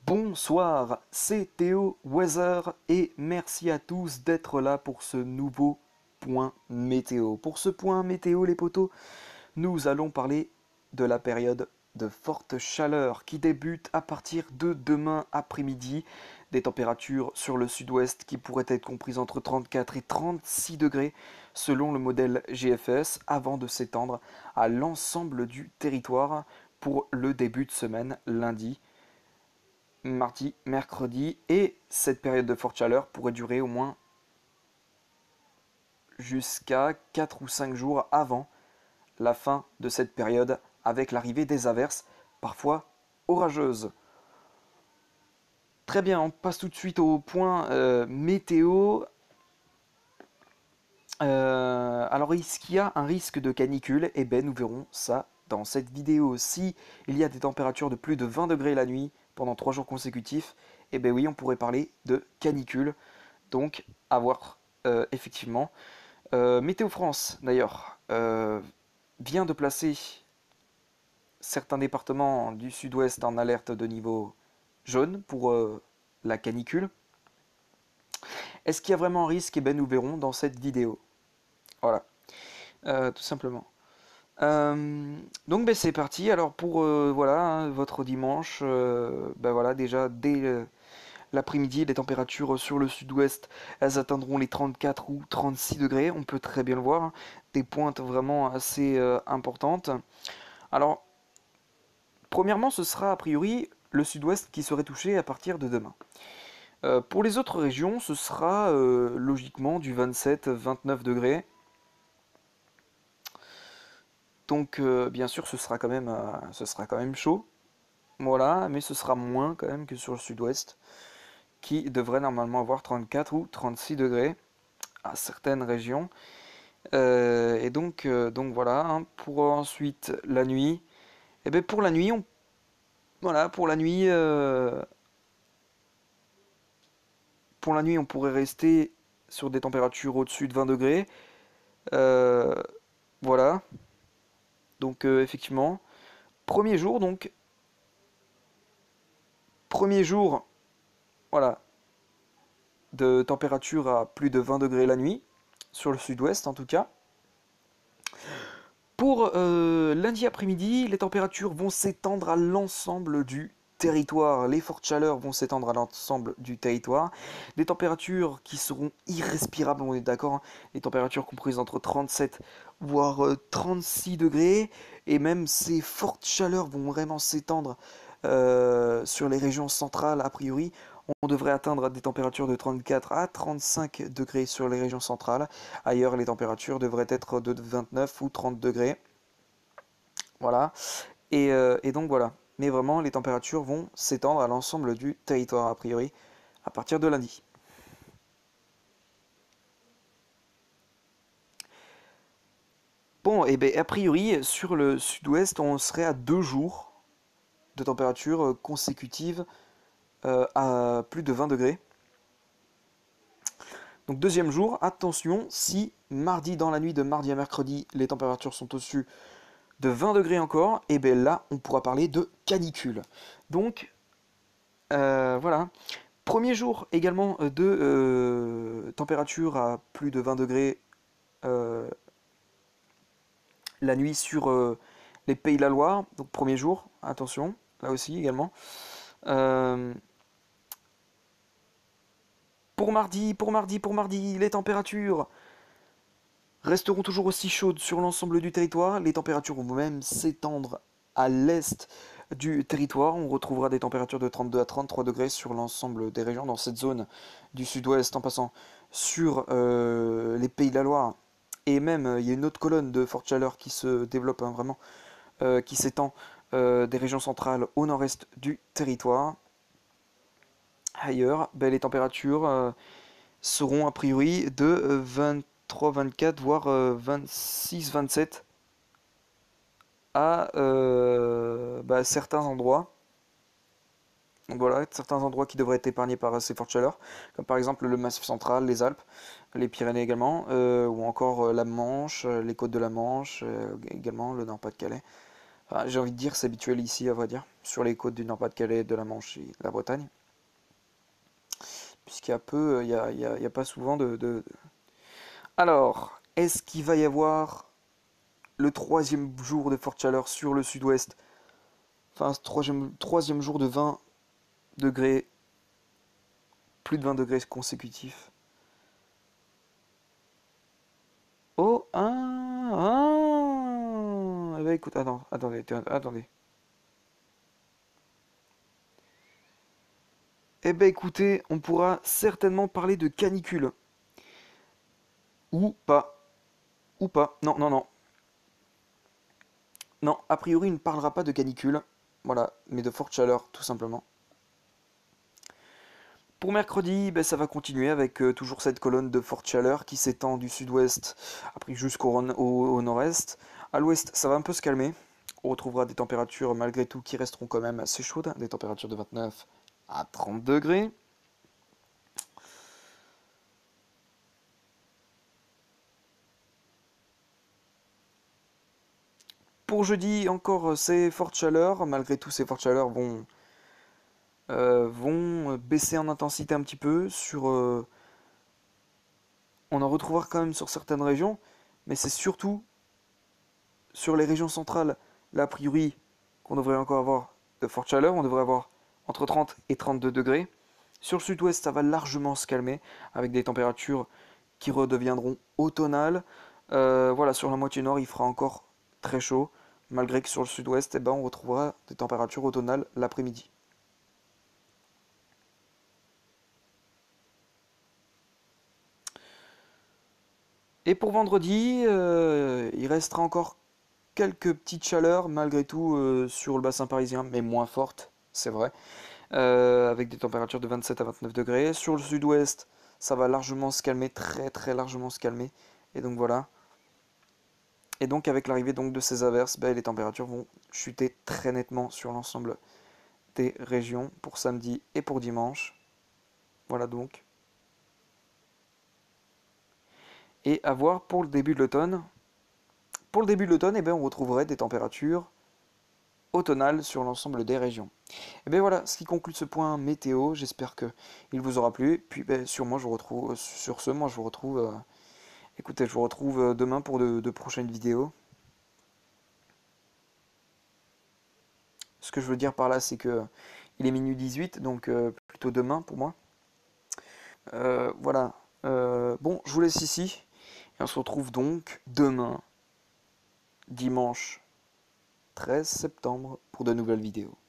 Bonsoir, c'est Théo Weather et merci à tous d'être là pour ce nouveau point météo. Pour ce point météo, les potos, nous allons parler de la période de forte chaleur qui débute à partir de demain après-midi. Des températures sur le sud-ouest qui pourraient être comprises entre 34 et 36 degrés selon le modèle GFS avant de s'étendre à l'ensemble du territoire pour le début de semaine lundi, mardi, mercredi, et cette période de forte chaleur pourrait durer au moins jusqu'à 4 ou 5 jours avant la fin de cette période avec l'arrivée des averses, parfois orageuses. Très bien, on passe tout de suite au point météo. Alors, est-ce qu'il y a un risque de canicule? Eh bien, nous verrons ça dans cette vidéo. Si il y a des températures de plus de 20 degrés la nuit pendant 3 jours consécutifs, eh bien oui, on pourrait parler de canicule. Donc, à voir, effectivement. Météo France, d'ailleurs, vient de placer certains départements du sud-ouest en alerte de niveau jaune pour la canicule. Est-ce qu'il y a vraiment un risque? Eh bien, nous verrons dans cette vidéo. Voilà, tout simplement. Donc ben, c'est parti. Alors pour voilà votre dimanche, ben voilà déjà dès l'après-midi, les températures sur le sud-ouest, elles atteindront les 34 ou 36 degrés. On peut très bien le voir, hein. Des pointes vraiment assez importantes. Alors premièrement, ce sera a priori le sud-ouest qui serait touché à partir de demain. Pour les autres régions, ce sera logiquement du 27-29 degrés. Donc bien sûr ce sera quand même chaud, voilà, mais ce sera moins quand même que sur le sud-ouest, qui devrait normalement avoir 34 ou 36 degrés à certaines régions. Donc voilà, hein. Pour ensuite la nuit, et bien pour la nuit, voilà, pour la nuit on pourrait rester sur des températures au-dessus de 20 degrés. Euh, voilà, donc effectivement, premier jour donc, premier jour, voilà, de température à plus de 20 degrés la nuit, sur le sud-ouest en tout cas. Pour lundi après-midi, les températures vont s'étendre à l'ensemble du territoire. Les fortes chaleurs vont s'étendre à l'ensemble du territoire. Des températures qui seront irrespirables, on est d'accord, hein. Des températures comprises entre 37 voire 36 degrés. Et même ces fortes chaleurs vont vraiment s'étendre sur les régions centrales a priori. On devrait atteindre des températures de 34 à 35 degrés sur les régions centrales. Ailleurs, les températures devraient être de 29 ou 30 degrés. Voilà. Et donc voilà. Mais vraiment, les températures vont s'étendre à l'ensemble du territoire, a priori, à partir de lundi. Bon, et bien, a priori, sur le sud-ouest, on serait à 2 jours de température consécutive à plus de 20 degrés. Donc deuxième jour, attention, si mardi dans la nuit de mardi à mercredi, les températures sont au-dessus de 20 degrés encore, et bien là, on pourra parler de canicule. Donc, voilà. Premier jour également de température à plus de 20 degrés euh, la nuit sur les Pays de la Loire. Donc premier jour, attention, là aussi également. Euh, pour mardi, les températures resteront toujours aussi chaudes sur l'ensemble du territoire. Les températures vont même s'étendre à l'est du territoire. On retrouvera des températures de 32 à 33 degrés sur l'ensemble des régions dans cette zone du sud-ouest en passant sur les Pays de la Loire. Et même, il y a une autre colonne de forte chaleur qui se développe, hein, vraiment, qui s'étend des régions centrales au nord-est du territoire. Ailleurs, ben, les températures seront a priori de 23, 24, voire 26, 27 à bah, certains endroits. Donc voilà, certains endroits qui devraient être épargnés par ces fortes chaleurs, comme par exemple le Massif central, les Alpes, les Pyrénées également, ou encore la Manche, les côtes de la Manche, également le Nord-Pas-de-Calais. Enfin, j'ai envie de dire c'est habituel ici, à vrai dire, sur les côtes du Nord-Pas-de-Calais, de la Manche et de la Bretagne. Puisqu'il y a peu, il y a pas souvent Alors, est-ce qu'il va y avoir le troisième jour de forte chaleur sur le sud-ouest? Enfin, troisième jour de 20 degrés, plus de 20 degrés consécutifs. Oh, Eh ben écoute, attendez. Eh ben écoutez, on pourra certainement parler de canicule. Ou pas. Ou pas. Non, non, non. Non, a priori, il ne parlera pas de canicule. Voilà, mais de forte chaleur, tout simplement. Pour mercredi, ben, ça va continuer avec toujours cette colonne de forte chaleur qui s'étend du sud-ouest, après jusqu'au nord-est. À l'ouest, ça va un peu se calmer. On retrouvera des températures malgré tout qui resteront quand même assez chaudes, des températures de 29 à 30 degrés. Pour jeudi, encore ces fortes chaleurs. Malgré tout, ces fortes chaleurs vont baisser en intensité un petit peu. On en retrouvera quand même sur certaines régions, mais c'est surtout sur les régions centrales, là, a priori, qu'on devrait encore avoir de fortes chaleurs. On devrait avoir entre 30 et 32 degrés. Sur le sud-ouest, ça va largement se calmer, avec des températures qui redeviendront automnales. Voilà, sur la moitié nord, il fera encore très chaud, malgré que sur le sud-ouest, eh ben, on retrouvera des températures automnales l'après-midi. Et pour vendredi, il restera encore quelques petites chaleurs, malgré tout, sur le bassin parisien, mais moins fortes, c'est vrai, avec des températures de 27 à 29 degrés. Sur le sud-ouest, ça va largement se calmer, très très largement se calmer. Et donc voilà. Et donc avec l'arrivée donc de ces averses, ben, les températures vont chuter très nettement sur l'ensemble des régions pour samedi et pour dimanche. Voilà donc. Et à voir pour le début de l'automne. Pour le début de l'automne, eh ben, on retrouverait des températures automnales sur l'ensemble des régions. Et bien voilà, ce qui conclut ce point météo. J'espère que il vous aura plu. Puis ben, sur moi, je vous retrouve sur ce, moi je vous retrouve. Écoutez, je vous retrouve demain pour de prochaines vidéos. Ce que je veux dire par là, c'est que il est minuit 18, donc plutôt demain pour moi. Voilà. Bon, je vous laisse ici. Et on se retrouve donc demain, dimanche 13 septembre, pour de nouvelles vidéos.